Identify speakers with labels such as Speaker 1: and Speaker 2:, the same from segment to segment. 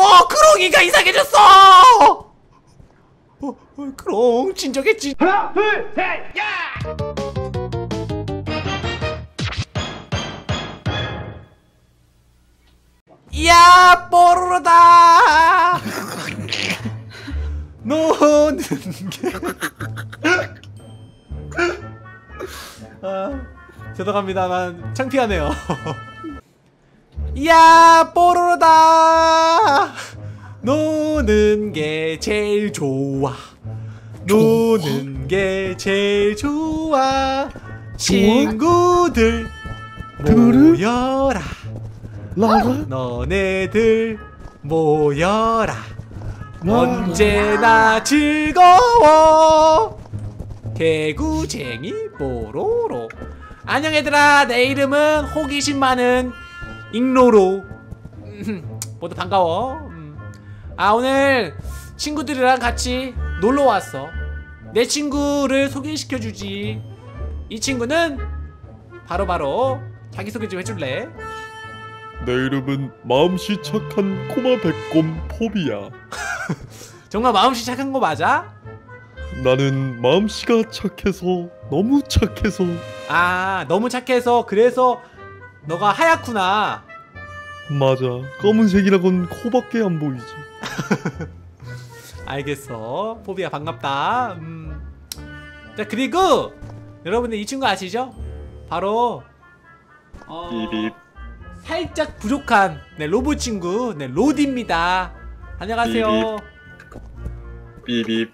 Speaker 1: 크롱이가 이상해졌어. 크롱 진정했지.
Speaker 2: 하나 둘 셋 야!
Speaker 1: 이야 뽀로로다. 노는 게 죄송합니다. 난 창피하네요. 이야 뽀로로다. 노는 게 제일 좋아. 노는 게 제일 좋아. 친구들 모여라. 너네들 모여라. 언제나 즐거워. 개구쟁이 뽀로로. 안녕 얘들아. 내 이름은 호기심 많은 잉로로. 모두 반가워. 오늘 친구들이랑 같이 놀러 왔어. 내 친구를 소개시켜주지. 이 친구는 바로 자기소개 좀 해줄래?
Speaker 3: 내 이름은 마음씨 착한 꼬마 백곰 포비야.
Speaker 1: 정말 마음씨 착한 거 맞아?
Speaker 3: 나는 마음씨가 착해서, 너무 착해서.
Speaker 1: 너무 착해서 그래서 너가 하얗구나.
Speaker 3: 맞아. 검은색이라곤 코밖에 안 보이지.
Speaker 1: 알겠어. 포비야 반갑다. 자 그리고 여러분들 이 친구 아시죠? 바로
Speaker 3: 삐립.
Speaker 1: 살짝 부족한 로봇 친구 로디입니다. 안녕하세요.
Speaker 3: 삐립.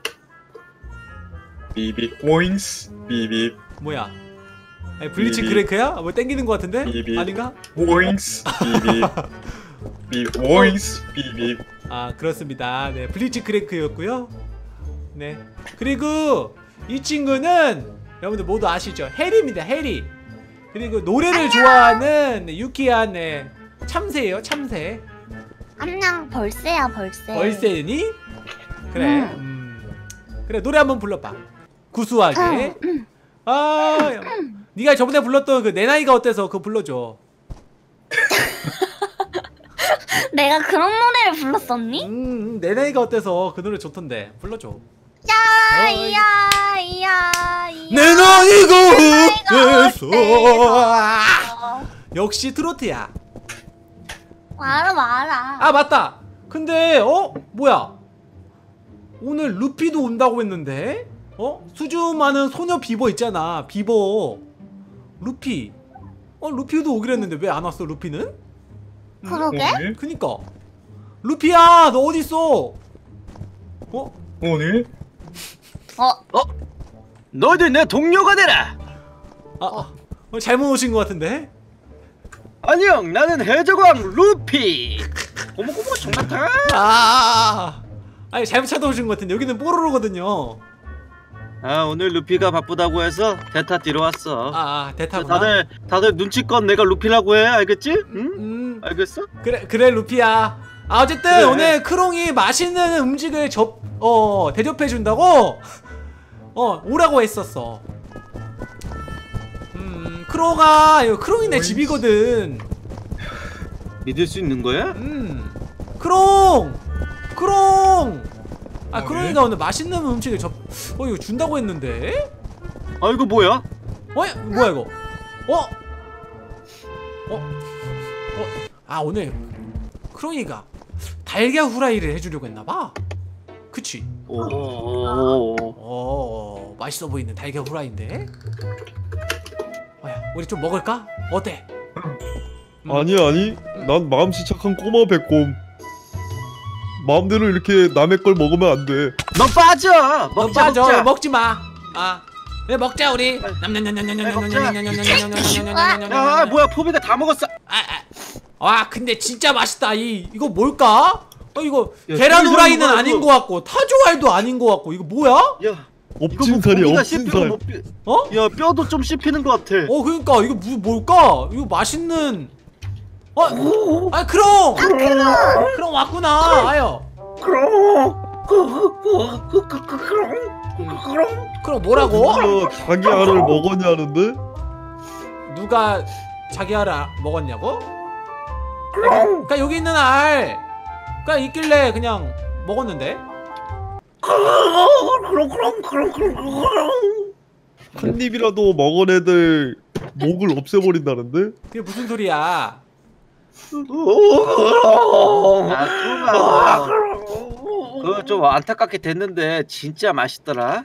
Speaker 3: 삐립 보잉스. 삐립.
Speaker 1: 뭐야? 블리치 크랭크야? 뭐 땡기는 거 같은데?
Speaker 3: 삐립.
Speaker 1: 아닌가?
Speaker 3: 보잉스. 삐립. 삐립 보잉스. 삐립.
Speaker 1: 그렇습니다. 네, 블리치 크랭크였고요. 네. 그리고 이 친구는 여러분들 모두 아시죠? 해리입니다. 해리. 그리고 노래를 좋아하는 유키한 참새예요. 참새.
Speaker 4: 안녕. 벌새야 벌새.
Speaker 1: 벌새니? 그래. 그래 노래 한번 불러봐. 구수하게. 네가 저번에 불렀던 그 내 나이가 어때서 그거 불러줘.
Speaker 4: 내가 그런 노래를 불렀었니?
Speaker 1: 내 나이가 어때서 그 노래 좋던데 불러줘.
Speaker 4: 야야야.
Speaker 1: 내 나이가 어때서. 역시 트로트야.
Speaker 4: 알아.
Speaker 1: 맞다. 근데 뭐야? 오늘 루피도 온다고 했는데? 수줍 많은 소녀 비버 있잖아. 비버. 루피. 루피도 오기로 했는데 왜 안 왔어 루피는?
Speaker 4: 그러게?
Speaker 1: 그니까. 루피야 너 어딨어?
Speaker 3: 오늘?
Speaker 2: 너희들 내 동료가 되라.
Speaker 1: 잘못 오신 것 같은데?
Speaker 2: 안녕, 나는 해적왕 루피. 고모고모 정말다.
Speaker 1: 아니 잘못 찾아오신 것 같은데 여기는 뽀로로거든요.
Speaker 2: 오늘 루피가 바쁘다고 해서 대타 뒤로 왔어.
Speaker 1: 대타구나.
Speaker 2: 다들 눈치껏 내가 루피라고 해. 알겠지? 응? 알겠어?
Speaker 1: 그래 루피야. 어쨌든
Speaker 2: 그래.
Speaker 1: 오늘 크롱이 맛있는 음식을 대접해 준다고 오라고 했었어. 크롱이 내 집이거든.
Speaker 2: 믿을 수 있는 거야?
Speaker 1: 크롱. 크롱이가 오늘 맛있는 음식을 이거 준다고 했는데?
Speaker 2: 이거 뭐야?
Speaker 1: 뭐야 이거? 오늘 크롱이가 달걀 후라이를 해주려고 했나봐. 그치? 맛있어 보이는 달걀 후라이인데? 우리 좀 먹을까? 어때?
Speaker 3: 아니. 난 마음씨 착한 꼬마 백곰. 마음대로 이렇게 남의 걸 먹으면 안 돼.
Speaker 2: 너 빠져. 먹자.
Speaker 1: 먹지 마. 그래 먹자 우리.
Speaker 2: 뭐야 포비가 다 먹었어.
Speaker 1: 근데 진짜 맛있다. 이거 뭘까? 이거
Speaker 2: 야,
Speaker 1: 계란 후라이는
Speaker 2: 뭐야,
Speaker 1: 아닌
Speaker 2: 이거.
Speaker 1: 것 같고 타조알도 아닌 것 같고 이거 뭐야?
Speaker 2: 야,
Speaker 3: 없진 살이 없진 살.
Speaker 2: 야, 뼈도 좀 씹히는 것 같아.
Speaker 1: 그러니까 이거 뭘까? 이거 맛있는. 크롱 왔구나. 크롱 뭐라고?
Speaker 3: 누가 자기 알을 먹었냐는데?
Speaker 1: 누가 자기 알을 먹었냐고? 그러니까 여기 있는 알 그냥 있길래 그냥 먹었는데.
Speaker 3: 한 입이라도 먹은 애들 목을 없애버린다는데?
Speaker 1: 그게 무슨 소리야?
Speaker 2: 아, 그거 좀 안타깝게 됐는데 진짜 맛있더라.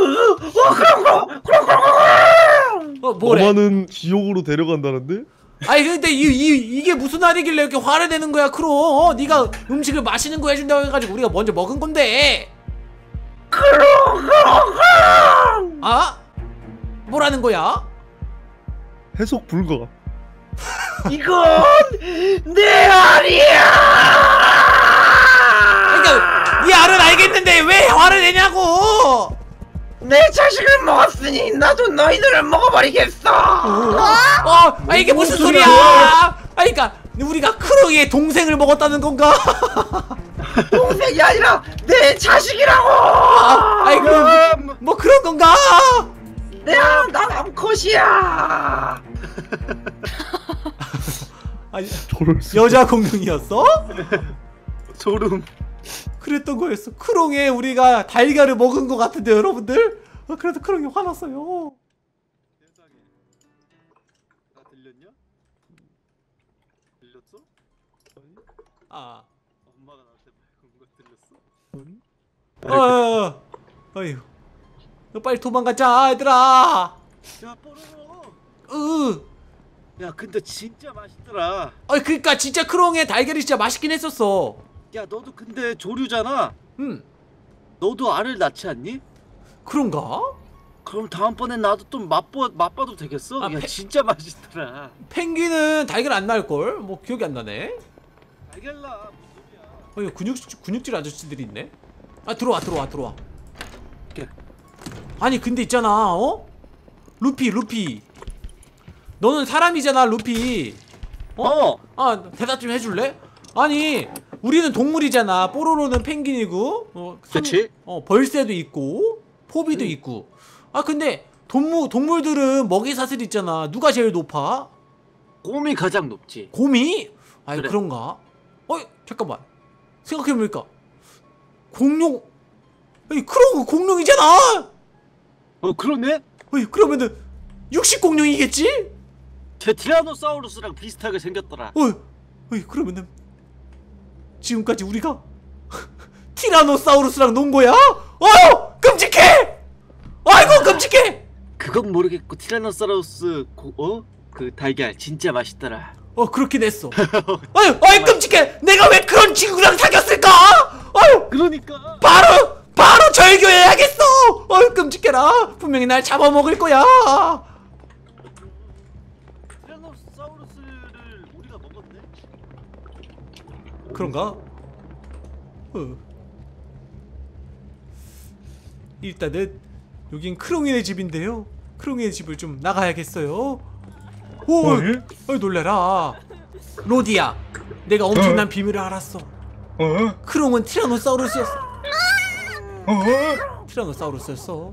Speaker 1: 뭐래?
Speaker 3: 너만은 지옥으로 데려간다는데?
Speaker 1: 아니 근데 이게 무슨 말이길래 이렇게 화를 내는 거야 크롱? 네가 음식을 맛있는 거 해준다고 해가지고 우리가 먼저 먹은 건데. 아? 뭐라는 거야?
Speaker 3: 해석 불가.
Speaker 2: 이건 내 알이야.
Speaker 1: 그러니까 네 알은 알겠는데 왜 화를 내냐고?
Speaker 2: 내 자식을 먹었으니 나도 너희들을 먹어버리겠어.
Speaker 1: 아 이게 무슨 소리야? 아 그러니까 우리가 크롱의 동생을 먹었다는 건가?
Speaker 2: 동생이 아니라 내 자식이라고.
Speaker 1: 아이 뭐 그런 건가?
Speaker 2: 난 암컷이야.
Speaker 1: 아니
Speaker 3: 저럴 수.
Speaker 1: 여자 공룡이었어?
Speaker 2: 소름.
Speaker 1: 그랬던 거였어. 크롱에 우리가 달걀을 먹은 것 같은데 여러분들. 그래서 크롱이 화났어요.
Speaker 2: 세상에. 나 들렸냐? 들렸어?
Speaker 1: 아,
Speaker 2: 엄마가 나한테 말 건 거 들렸어?
Speaker 1: 어휴, 너 빨리 도망가자, 얘들아.
Speaker 2: 야 뽀로로.
Speaker 1: 으,
Speaker 2: 야 근데 진짜 맛있더라.
Speaker 1: 그러니까 진짜 크롱의 달걀이 진짜 맛있긴 했었어.
Speaker 2: 야 너도 근데 조류잖아. 너도 알을 낳지 않니?
Speaker 1: 그런가?
Speaker 2: 그럼 다음번엔 나도 좀 맛봐도 되겠어?
Speaker 1: 아,
Speaker 2: 야 진짜 맛있더라.
Speaker 1: 펭귄은 달걀 안 낳을 걸. 뭐 기억이 안 나네.
Speaker 2: 알겠라. 무슨 소리야?
Speaker 1: 근육질 아저씨들이 있네. 아 들어와.
Speaker 2: 오케이.
Speaker 1: 아니 근데 있잖아, 루피. 너는 사람이잖아, 루피. 아 대답 좀 해줄래? 아니 우리는 동물이잖아. 뽀로로는 펭귄이고,
Speaker 2: 그치?
Speaker 1: 벌새도 있고, 포비도 있고. 아 근데 동물들은 먹이 사슬 있잖아. 누가 제일 높아?
Speaker 2: 곰이 가장 높지.
Speaker 1: 곰이? 아이
Speaker 2: 그래.
Speaker 1: 그런가? 잠깐만. 생각해보니까 공룡. 크롱은 공룡이잖아.
Speaker 2: 그러네?
Speaker 1: 그러면은 육식 공룡이겠지?
Speaker 2: 제 티라노사우루스랑 비슷하게 생겼더라.
Speaker 1: 그러면은 지금까지 우리가 티라노사우루스랑 논 거야? 끔찍해! 아이고 끔찍해!
Speaker 2: 그건 모르겠고 티라노사우루스 그 달걀 진짜 맛있더라.
Speaker 1: 그렇긴 했어. 끔찍해! 내가 왜 그런 친구랑 사귀었을까?
Speaker 2: 그러니까
Speaker 1: 바로 절교해야겠어! 끔찍해라. 분명히 날 잡아먹을 거야.
Speaker 2: 티라노사우루스를 우리가 먹었네?
Speaker 1: 그런가? 일단은 여긴 크롱이네 집인데요. 크롱이네 집을 좀 나가야겠어요. 놀래라. 로디야, 내가 엄청난 비밀을 알았어. 크롱은 티라노사우루스였어. 티라노사우루스였어.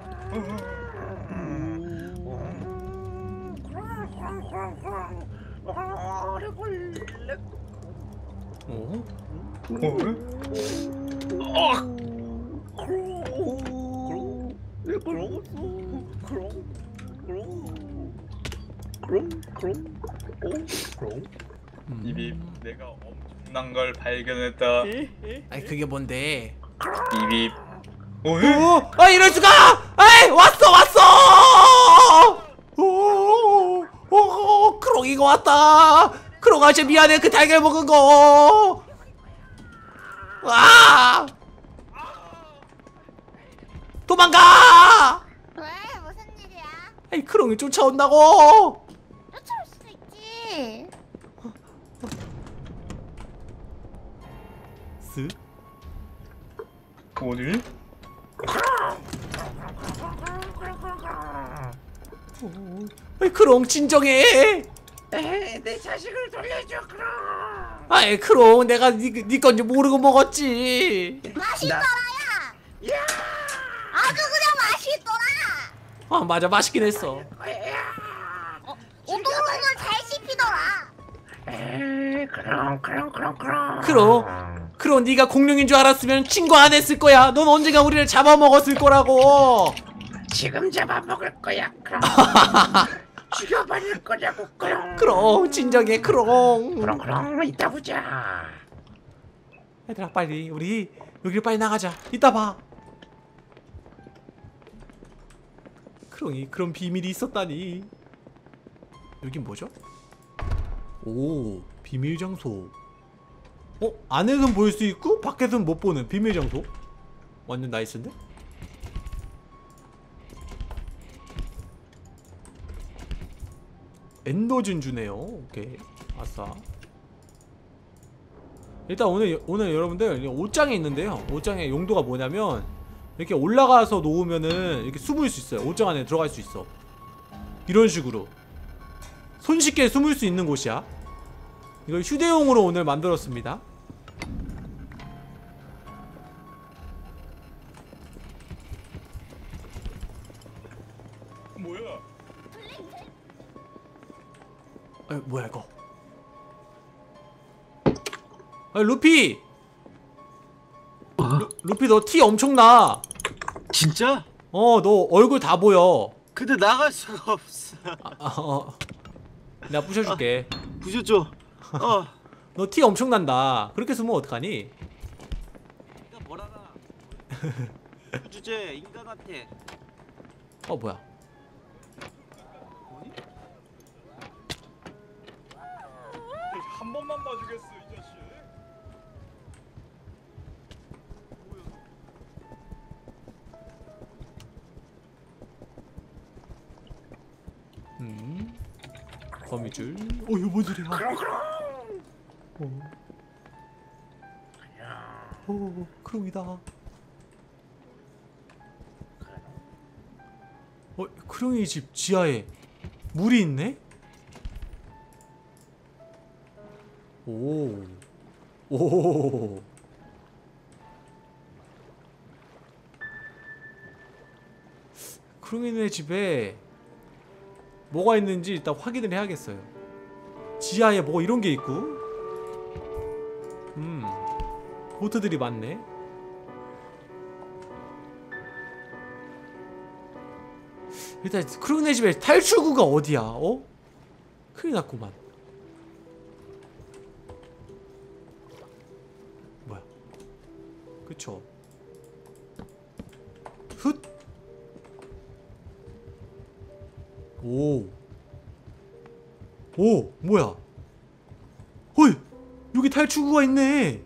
Speaker 5: 입이 내가 엄청난 걸 발견했다.
Speaker 1: 아니 그게 뭔데?
Speaker 5: 입이
Speaker 1: 이럴 수가! 왔어! 크롱이가 왔다. 크롱 아저씨 미안해. 그 달걀 먹은 거. 도망가!
Speaker 4: 왜? 무슨 일이야?
Speaker 1: 크롱이 쫓아온다고.
Speaker 4: 쫓아올 수도 있지.
Speaker 1: 쓱.
Speaker 5: 뭐니?
Speaker 1: 크롱 진정해.
Speaker 2: 내 자식을 돌려줘 그럼.
Speaker 1: 크롱 내가 네 건지 모르고 먹었지.
Speaker 4: 맛있더라야. 아주 그냥 맛있더라.
Speaker 1: 맞아 맛있긴 했어.
Speaker 4: 오돌오돌 잘 씹히더라.
Speaker 1: 크롱 그럼 네가 공룡인 줄 알았으면 신고 안 했을 거야. 넌 언젠가 우리를 잡아먹었을 거라고.
Speaker 6: 지금 잡아먹을 거야. 그럼 죽여버릴 거냐고.
Speaker 1: 그럼 진정해 크롱.
Speaker 6: 그럼 이따 보자.
Speaker 1: 얘들아 빨리 우리 여기를 빨리 나가자. 이따 봐. 크롱이 그런 비밀이 있었다니. 여긴 뭐죠? 오 비밀 장소. 안에선 보일 수 있고 밖에선 못 보는 비밀 장소. 완전 나이스인데? 엔더 진주네요. 오케이 아싸. 일단 오늘 여러분들 옷장에 있는데요. 옷장의 용도가 뭐냐면 이렇게 올라가서 놓으면은 이렇게 숨을 수 있어요. 옷장 안에 들어갈 수 있어. 이런 식으로 손쉽게 숨을 수 있는 곳이야. 이걸 휴대용으로 오늘 만들었습니다.
Speaker 5: 뭐야?
Speaker 1: 뭐야 이거? 루피! 루피 너 티 엄청나.
Speaker 2: 진짜?
Speaker 1: 너 얼굴 다 보여.
Speaker 2: 근데 나갈 수가 없어.
Speaker 1: 내가 부셔줄게.
Speaker 2: 부셔줘.
Speaker 1: 너 티 엄청난다. 그렇게 숨으면 어떡하니?
Speaker 2: 네가 뭘 알아? 그 주제 인간한테.
Speaker 1: 뭐야?
Speaker 5: 한 번만 봐주겠어 이 자식.
Speaker 1: 거미줄. 이거 뭔 소리야? 크롱이다. 크롱이 집 지하에 물이 있네? 오. 크롱이네 집에 뭐가 있는지 일단 확인을 해야겠어요. 지하에 뭐 이런 게 있고. 보트들이 많네. 일단 크롱이네 집에 탈출구가 어디야? 큰일 났구만. 뭐야? 그쵸? 훗. 뭐야? 헐! 여기 탈출구가 있네.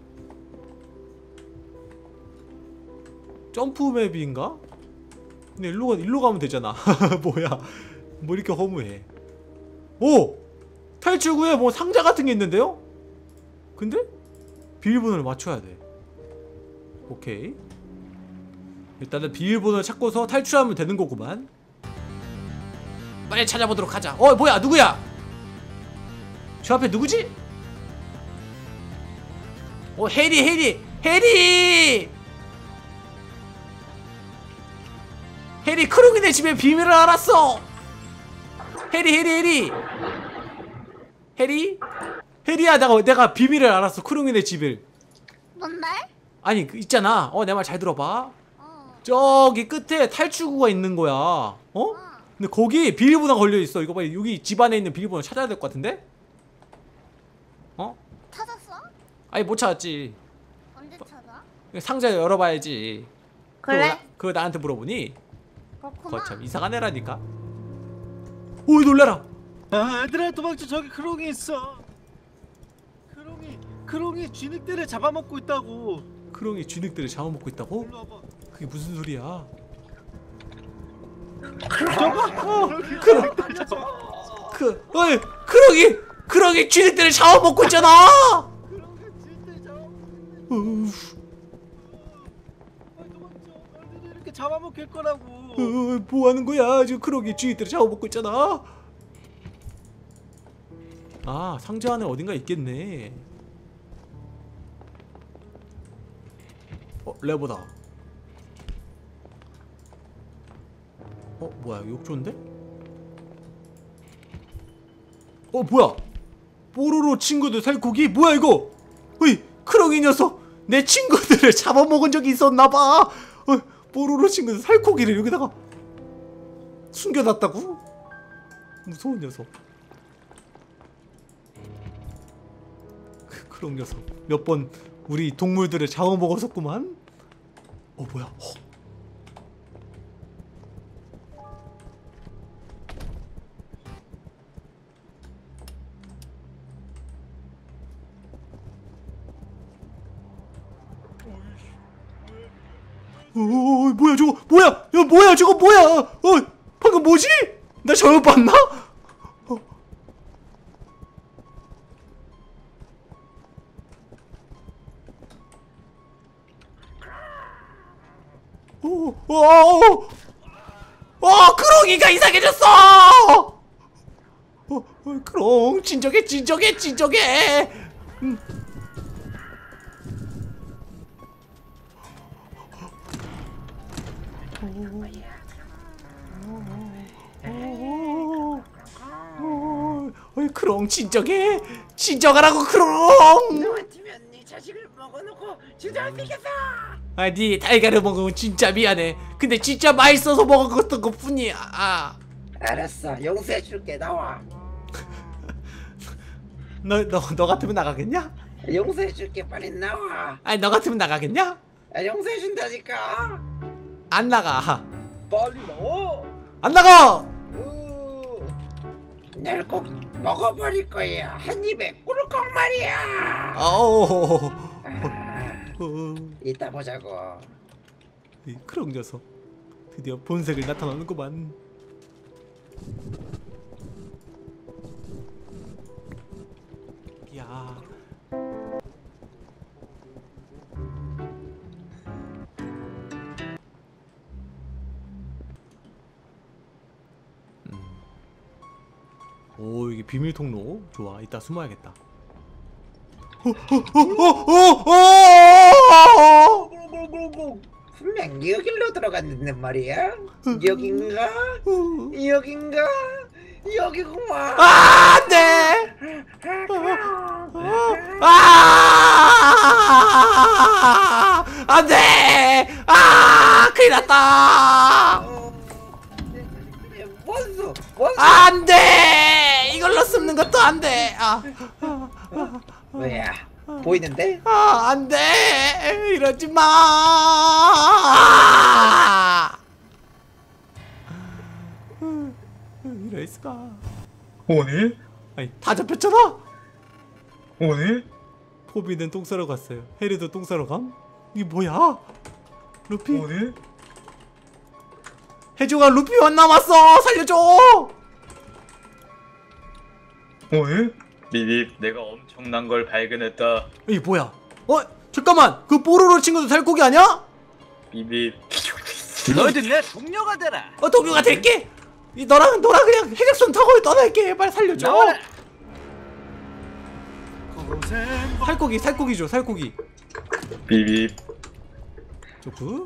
Speaker 1: 점프 맵인가? 근데 일로 가면 되잖아. 뭐야? 뭐 이렇게 허무해. 탈출구에 뭐 상자 같은 게 있는데요? 근데 비밀번호를 맞춰야 돼. 오케이. 일단은 비밀번호를 찾고서 탈출하면 되는 거구만. 빨리 찾아보도록 하자. 뭐야? 누구야? 저 앞에 누구지? 해리 크롱이네 집에 비밀을 알았어. 해리야 내가 비밀을 알았어. 크롱이네 집을.
Speaker 4: 뭔데?
Speaker 1: 아니 있잖아. 내 말 잘 들어봐. 저기 끝에 탈출구가 있는 거야. 근데 거기 비밀번호가 걸려있어. 이거 봐. 여기 집 안에 있는 비밀번호 찾아야 될 것 같은데?
Speaker 4: 찾았어?
Speaker 1: 아니 못 찾았지.
Speaker 4: 언제 찾아?
Speaker 1: 상자 열어봐야지.
Speaker 4: 그래?
Speaker 1: 그거 나한테 물어보니?
Speaker 4: 그렇구나.
Speaker 1: 거참 이상한 애라니까. 오이 놀래라.
Speaker 2: 얘들아 도망쳐. 저기 크롱이 있어. 크롱이 쥐늑대를 잡아먹고 있다고.
Speaker 1: 크롱이 쥐늑대를 잡아먹고 있다고?
Speaker 2: 일로 와봐.
Speaker 1: 그게 무슨 소리야? 크롱이 쥐늑대를 잡아먹고 있잖아.
Speaker 2: 이렇게 잡아먹힐 거라고.
Speaker 1: 뭐 하는 거야? 지금 크롱이 쥐늑대를 잡아먹고 있잖아. 상자 안에 어딘가 있겠네. 레버다. 뭐야 욕조인데? 뭐야 뽀로로 친구들 살코기? 뭐야 이거? 어이 크롱이 녀석 내 친구들을 잡아먹은 적이 있었나봐. 뽀로로 친구들 살코기를 여기다가 숨겨놨다고? 무서운 녀석. 그런 녀석 몇 번 우리 동물들을 잡아먹었었구만. 뭐야? 뭐야 저거? 뭐야? 야 뭐야 저거 뭐야? 방금 뭐지? 나 잘못 봤나? 크롱이가 이상해졌어! 크롱, 진정해. 크롱, 진정하라고, 크롱!
Speaker 6: 너 같으면 네 자식을 먹어놓고 주저앉히겠어.
Speaker 1: 네 달걀을 먹으면 진짜 미안해. 근데 진짜 맛있어서 먹었던 것 뿐이야.
Speaker 6: 알았어, 용서해줄게. 나와.
Speaker 1: 너 같으면 나가겠냐?
Speaker 6: 용서해줄게. 빨리 나와.
Speaker 1: 너 같으면 나가겠냐?
Speaker 6: 용서해준다니까.
Speaker 1: 안 나가.
Speaker 6: 빨리 나와.
Speaker 1: 안 나가!
Speaker 6: 날 꼭 먹어버릴 거야. 한 입에 꾸르꺽 말이야. 이따 보자고.
Speaker 1: 이 크롱 녀석 드디어 본색을 나타나는구만. 야. 이게 비밀 통로 좋아. 이따 숨어야겠다.
Speaker 6: 분명 여길로 들어갔는데 말이야. 여긴가? 여기구만.
Speaker 1: 안돼. 안돼. 큰일났다.
Speaker 6: 원수.
Speaker 1: 안돼. 이걸로 숨는 것도 안돼.
Speaker 6: 뭐야? 보이는데?
Speaker 1: 안돼. 이러지 마. 이럴 수가.
Speaker 5: 오니?
Speaker 1: 아니 다 잡혔잖아.
Speaker 5: 오니?
Speaker 1: 포비는 똥 싸러 갔어요. 해리도 똥 싸러 감. 이게 뭐야? 루피.
Speaker 5: 오니?
Speaker 1: 해주가 루피만 남았어. 살려줘.
Speaker 5: 오니? 비비, 내가 엄청난 걸 발견했다.
Speaker 1: 이게 뭐야? 잠깐만. 그 뽀로로 친구도 살코기 아니야?
Speaker 5: 비비.
Speaker 2: 너희들 내 동료가 되라.
Speaker 1: 동료가 될게. 너랑 그냥 해적선 타고 떠날게. 빨리 살려줘.
Speaker 2: 나와라.
Speaker 1: 살코기 줘. 살코기.
Speaker 5: 비비.
Speaker 1: 좋구.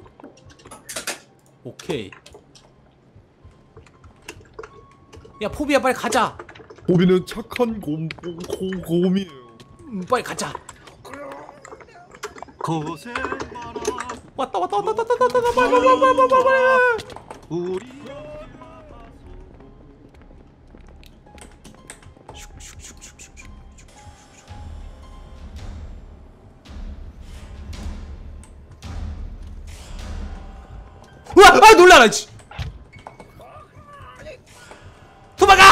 Speaker 1: 오케이. 야 포비야 빨리 가자.
Speaker 3: 포비는 착한 곰이에요.
Speaker 1: 빨리 가자.
Speaker 2: 고생
Speaker 1: 왔다. 빨리.
Speaker 2: 우리
Speaker 1: 우와! 놀라라. 도망가!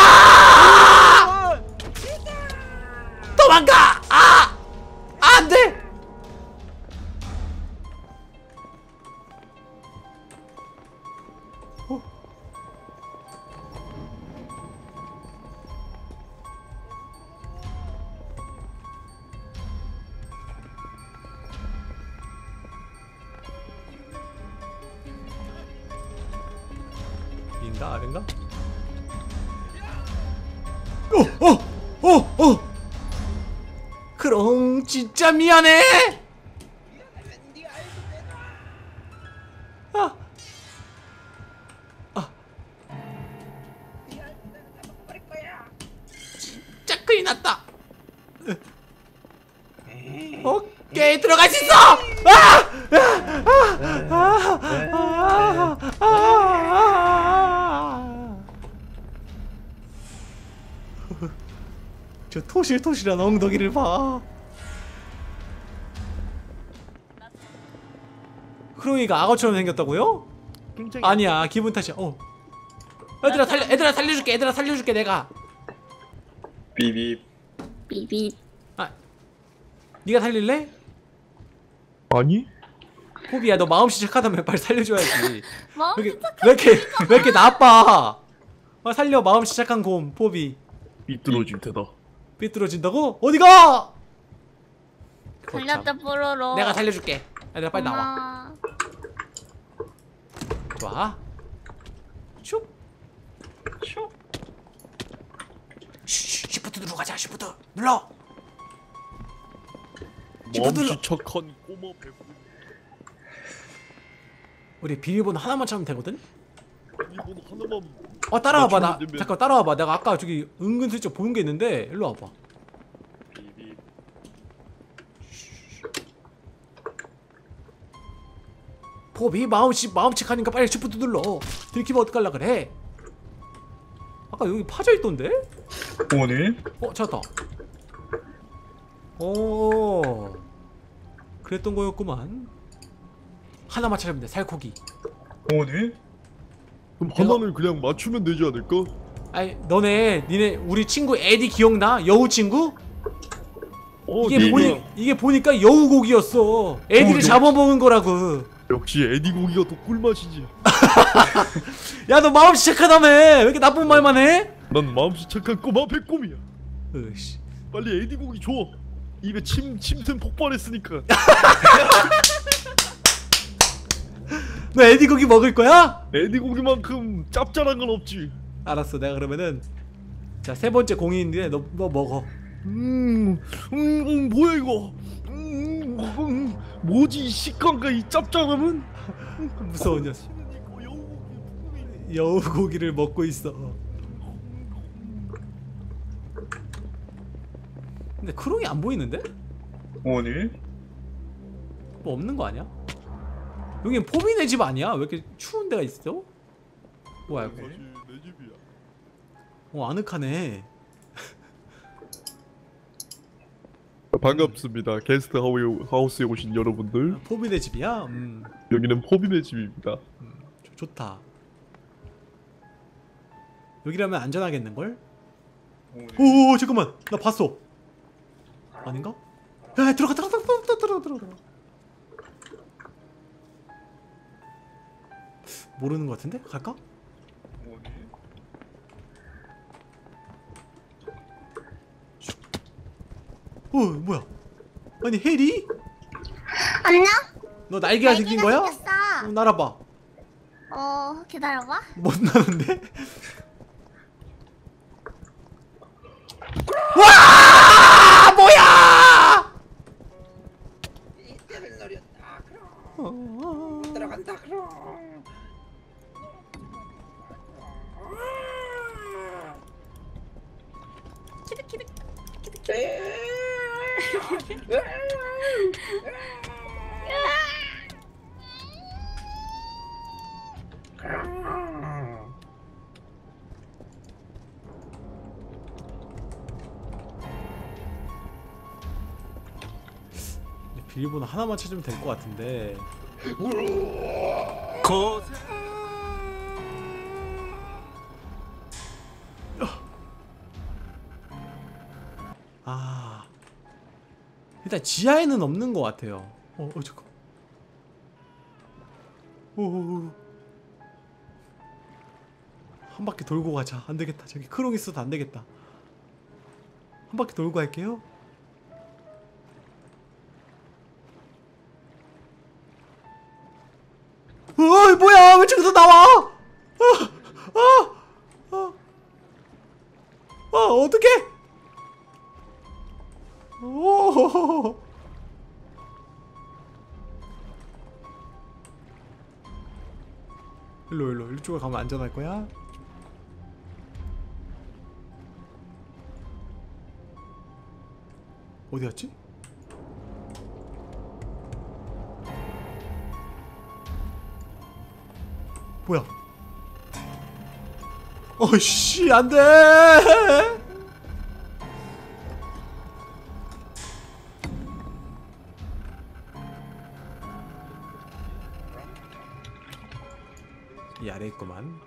Speaker 1: 안 돼! 인가 아닌가? 크롱 진짜 미안해. 진짜 큰일 났다. 오케이 들어갈 수 있어. 저 토실토실한 엉덩이를 봐. 크롱이가 악어처럼 생겼다고요?
Speaker 3: 굉장히
Speaker 1: 아니야, 기분 탓이야. 얘들아 살려줄게 내가.
Speaker 5: 비비.
Speaker 4: 비비.
Speaker 1: 네가 살릴래?
Speaker 3: 아니?
Speaker 1: 포비야, 너 마음씨 착하다며 빨리 살려줘야지.
Speaker 4: 뭐?
Speaker 1: 왜 이렇게 나빠? 살려, 마음씨 착한 곰 포비.
Speaker 3: 삐뚤어질 테다.
Speaker 1: 삐뚤어진다고? 어디가?
Speaker 4: 살렸다 뽀로로.
Speaker 1: 내가 살려줄게. 얘들아 빨리 나와. 좋아. 슉.
Speaker 5: 슉.
Speaker 1: 시프트 누르 가자. 시프트 눌러. 시프트 눌러.
Speaker 3: 마음씨 착한 꼬마 백곰.
Speaker 1: 우리 비밀번호 하나만 찾으면 되거든?
Speaker 3: 이번 하나만.
Speaker 1: 따라와봐. 나
Speaker 3: 맞추면 되면.
Speaker 1: 잠깐 따라와봐. 내가 아까 저기 은근슬쩍 보는 게 있는데 일로 와봐.
Speaker 5: 비비.
Speaker 1: 포비 마음칙하니까 빨리 시프트 눌러. 들키면 어떡할라 그래? 아까 여기 파져 있던데?
Speaker 5: 오늘
Speaker 1: 찾았다. 오, 그랬던 거였구만. 하나만 찾으면 돼. 살코기.
Speaker 5: 오늘
Speaker 3: 그럼 하나는 그냥 맞추면 되지 않을까?
Speaker 1: 아니 니네 우리 친구 에디 기억나? 여우 친구? 이게 보니까 여우고기였어. 에디를 잡아먹은 거라고.
Speaker 3: 역시 에디 고기가 더 꿀맛이지.
Speaker 1: 야, 너 마음 시작하다며. 왜 이렇게 나쁜 말만 해?
Speaker 3: 난 마음씨 착한 꼬마 백곰이야.
Speaker 1: 으씨.
Speaker 3: 빨리 에디 고기 줘. 입에 침샘 폭발했으니까.
Speaker 1: 너 에디 고기 먹을 거야?
Speaker 3: 에디 고기만큼 짭짤한 건 없지.
Speaker 1: 알았어. 내가 그러면은 자, 세 번째 공인인데 너 먹어.
Speaker 3: 뭐야 이거? 뭐지 이 식감과 이 짭짤함은?
Speaker 1: 무서운 녀석. 여우 고기를 먹고 있어. 근데 크롱이 안 보이는데?
Speaker 5: 오늘
Speaker 1: 뭐 없는 거 아니야? 여긴 포비네 집 아니야? 왜 이렇게 추운 데가 있어? 뭐야 이거?
Speaker 3: 사실 내 집이야.
Speaker 1: 아늑하네.
Speaker 3: 반갑습니다. 게스트 하우스에 오신 여러분들.
Speaker 1: 포비네 집이야?
Speaker 3: 여기는 포빈의 집입니다.
Speaker 1: 좋다. 여기라면 안전하겠는걸?
Speaker 5: 오늘
Speaker 1: 오, 잠깐만. 나 봤어. 아닌가? 야, 들어가. 모르는 것 같은데? 갈까?
Speaker 5: 오늘
Speaker 1: 뭐야? 아니, 해리?
Speaker 4: 안녕?
Speaker 1: 너 날개가 생긴 거야?
Speaker 4: 생겼어.
Speaker 1: 날아봐.
Speaker 4: 기다려봐.
Speaker 1: 못 나는데? 와! 뭐야!
Speaker 6: 이때를 노렸다. 그럼 들어간다. 그럼.
Speaker 4: 키득키득.
Speaker 1: 비밀번호 하나만 찾으면 될 것 같은데. 일단 지하에는 없는 것 같아요. 잠깐. 한 바퀴 돌고 가자. 안 되겠다. 저기 크롱 있어도 안 되겠다. 한 바퀴 돌고 갈게요. 뭐야? 왜 저기서 나와? 어떡해? 일로 이쪽으로 가면 안전할 거야. 어디 갔지? 뭐야? 어이씨 안돼. 이 아래 있구만.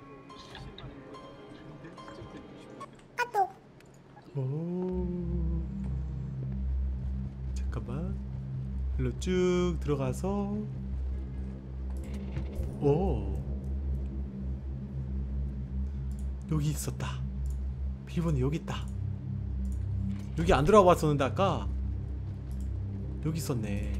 Speaker 1: 오. 잠깐만. 일로 쭉 들어가서. 오. 여기 있었다. 비밀번호 여기 있다. 여기 안 들어가 봤었는데 아까 여기 있었네.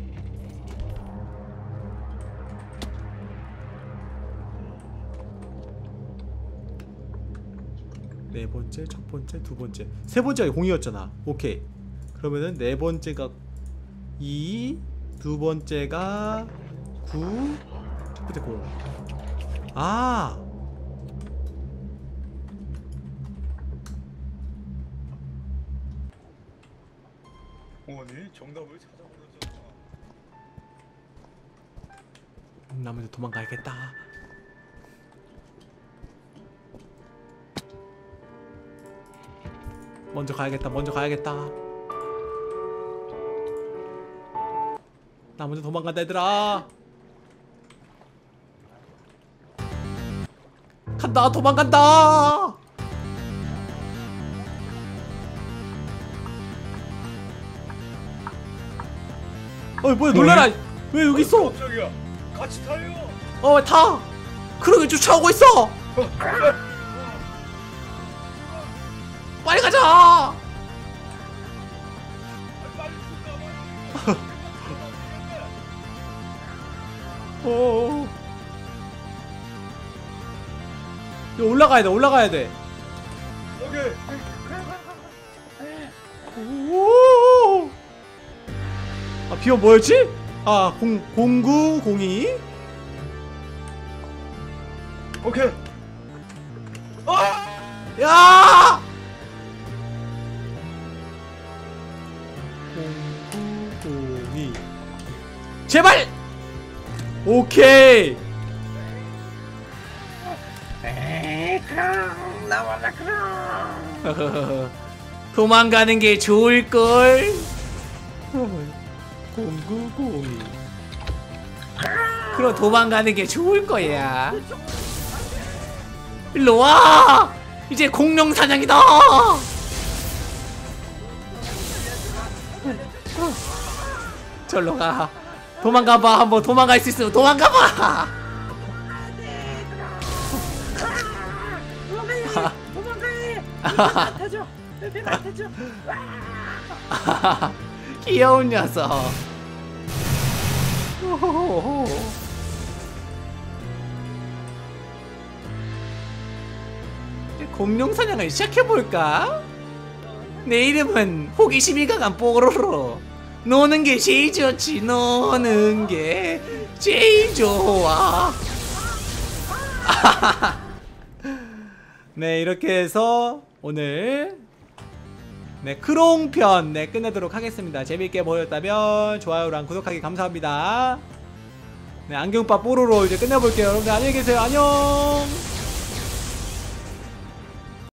Speaker 1: 네 번째, 첫 번째, 두 번째, 세 번째가 0이었잖아. 오케이. 그러면은 네 번째가 2, 두 번째가 9, 첫 번째 0. 아.
Speaker 5: 오니 정답을 찾아보려잖아.
Speaker 1: 나 먼저 도망가야겠다. 먼저 가야겠다. 먼저 가야겠다. 나 먼저 도망간다 얘들아. 간다. 도망간다. 어이 뭐야 놀래라. 왜 여기 있어?
Speaker 5: 깜짝이야. 같이 타요.
Speaker 1: 왜 타? 그러게 쫓아오고 있어. 빨리 가자.
Speaker 5: 빨리
Speaker 1: 오. 야, 올라가야 돼. 올라가야 돼.
Speaker 5: 오케이.
Speaker 1: 오. 아 비번 뭐였지? 아 0902.
Speaker 5: 오케이.
Speaker 1: 야! 0902. 제발! 오케이!
Speaker 6: 그럼 나와라 그럼.
Speaker 1: 도망가는 게 좋을걸? 0902. 그럼 도망가는 게 좋을 거야. 일로 와! 이제 공룡 사냥이다! 절로 가. 도망가봐. 한번 도망갈 수 있으면 도망가봐.
Speaker 6: 도망가해. 배가 타줘. 배가 타줘.
Speaker 1: 귀여운 녀석. 공룡 사냥을 시작해볼까? 내 이름은 호기심이 강한 뽀로로. 노는 게 제일 좋지. 노는 게 제일 좋아. 네 이렇게 해서 오늘 크롱편 끝내도록 하겠습니다. 재밌게 보셨다면 좋아요랑 구독하기 감사합니다. 안경빠 뽀로로 이제 끝내볼게요. 여러분들 안녕히 계세요. 안녕.